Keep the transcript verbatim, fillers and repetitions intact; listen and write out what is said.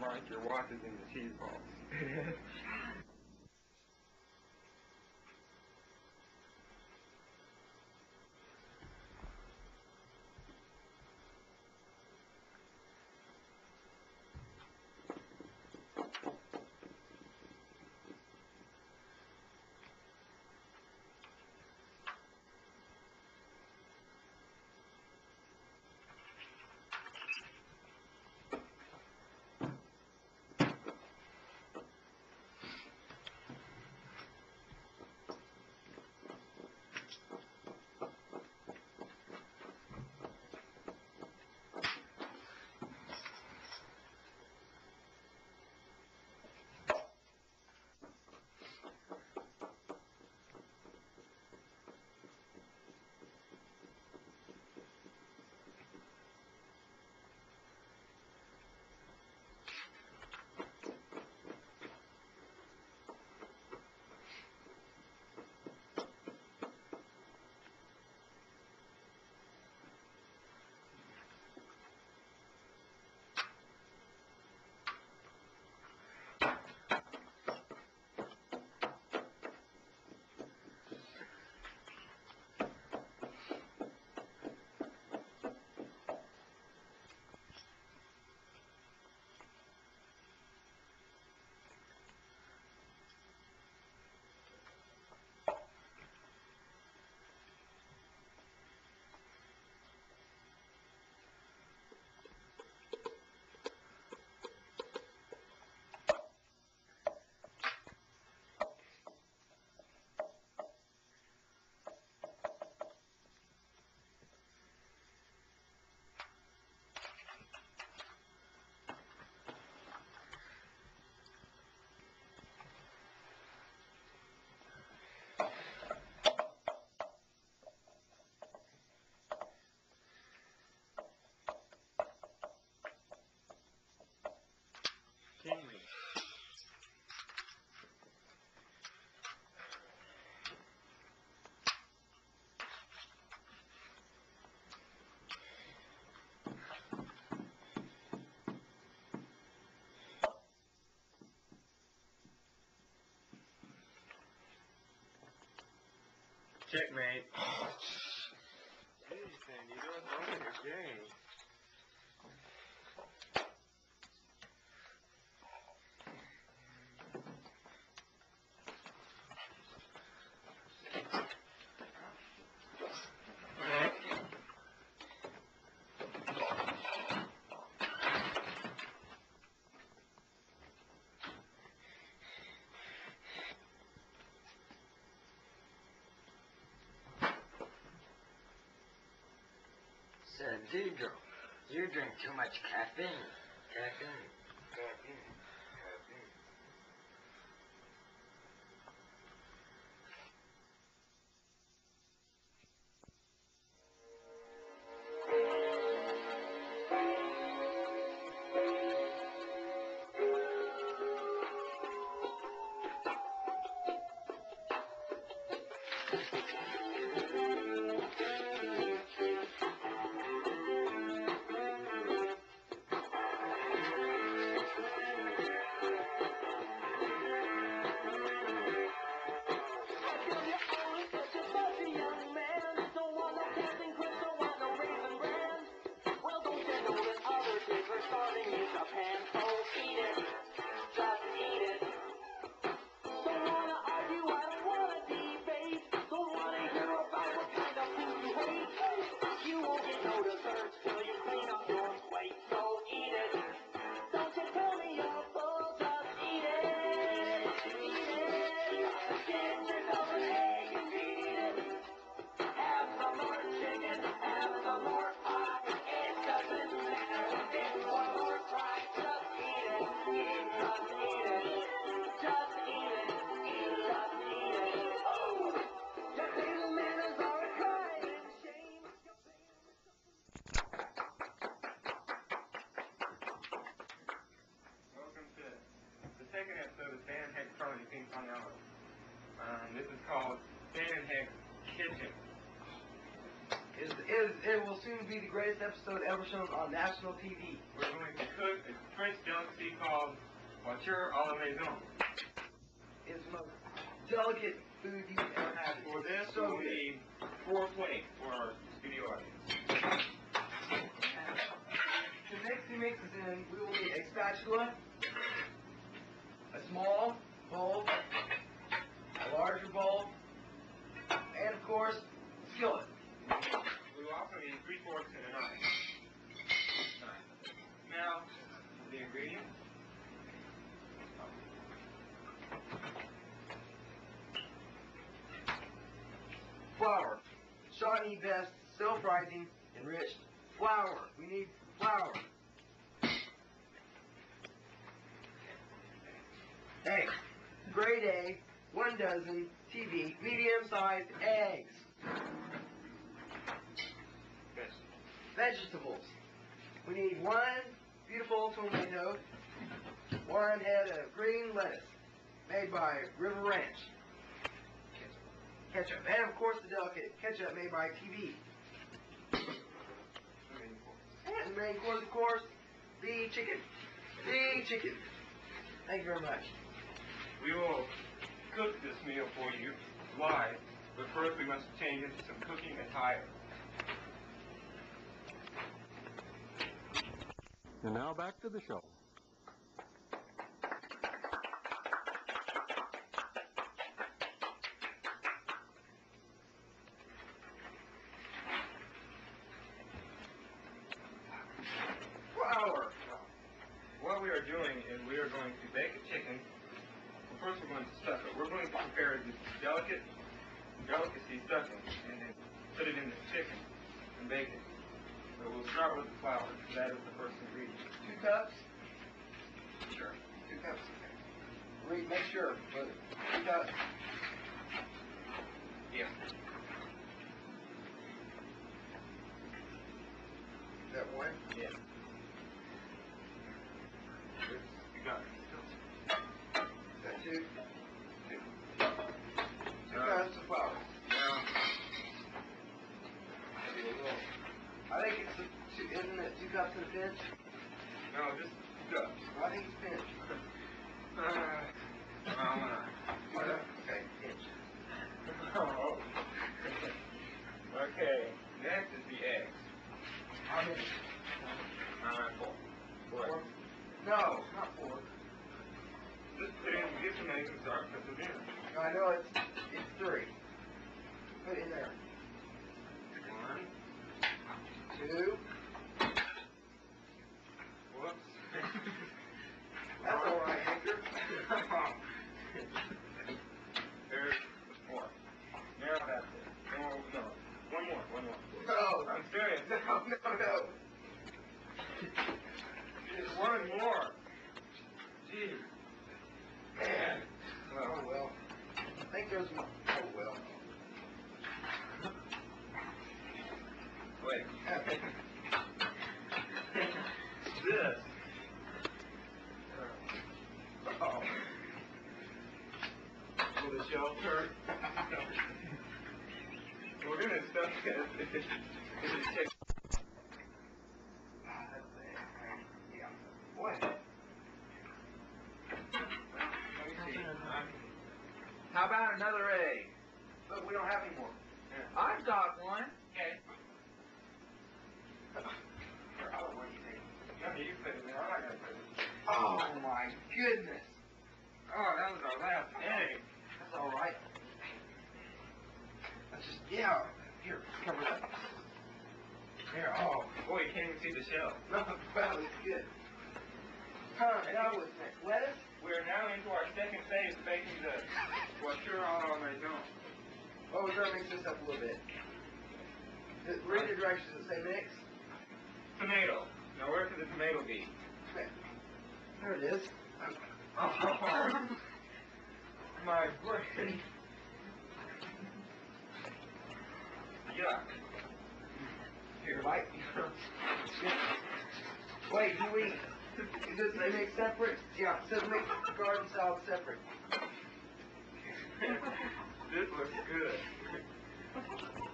Mike, your watch is in the cheese box. Jamie. Checkmate. Jeez, man, you don't know your game. Sandino, you drink too much caffeine. Caffeine. Caffeine. Caffeine. Second episode of Stan Heck's Charlie Pink Pong Island. Um, this is called Stan Heck's Kitchen. Is, is, it will soon be the greatest episode ever shown on national T V. We're going to cook a French delicacy called voiture à la maison. It's the most delicate food you can ever have. For this, so we'll good. need four plates for our studio audience. To mix the mixes in, we will need a spatula, a small bowl, a larger bowl, and of course, skillet. We will also need three forks and a knife. Now, the ingredients. Flour. Shawnee best, self-rising, enriched flour. We need flour. Eggs. Grade A, one dozen, T V, medium-sized eggs. Vegetables. We need one beautiful tomato, one head of green lettuce, made by River Ranch. Ketchup. And of course the delicate ketchup made by T V. And the main course, of course, the chicken. The chicken. Thank you very much. We will cook this meal for you live, but first we must change into some cooking attire. And now back to the show. Flour. What we are doing is we are going to bake a chicken. Well, first we're going to stuff it. We're going to prepare this delicate delicacy stuffing and then put it in the chicken and bake it. So we'll start with the flour. That is the first ingredient. Two cups. Sure. Two cups. Okay. Read, make sure. But two cups. Yeah. Is that one? Yeah. You got it. Is that two? Two. Two Uh, cups of flour. Now, I think it's a two, isn't it two cups and a pinch? no, just two cups. I think it's pinch. Uh, I'm gonna. Okay, pinch. Oh. Okay. Next is the eggs. How many? Uh, four. Four. Four? No, not four. Just put in, get some eggs and start put them in. No, I know it's it's three. Put it in there. One. Two. Whoops. That's all right, Hector. There's four. Now that's it. No, no. One more, one more. No, I'm serious. no, no, no. Just one more. Jeez. Man. Oh well. I think there's one. Oh well. Wait. This. Oh. Will the shell turn? We're gonna stuff it in the chicken. Ah, that's it. Yeah. What? Let me see. How about another egg? But we don't have any more. I've got one. Okay. Here, I don't want anything. No, you put it in there. I'm not gonna put it in. Oh my goodness. Oh, that was our last egg. That's all right. That's just yeah. Here, cover it up. Here. Oh. Boy, you can't even see the shell. No, wow, it's good. Huh? Now what's next? Lettuce? We're now into our second phase of baking the voiture à la maison. Oh, we're gonna mix this up a little bit. The- Read the directions that say mix. Tomato. Now where could the tomato be? Okay. There it is. Oh, my brain. Yuck. Here, Mike. Wait, do we? Does they make separate? Yeah, it says make garden salad separate. This looks good.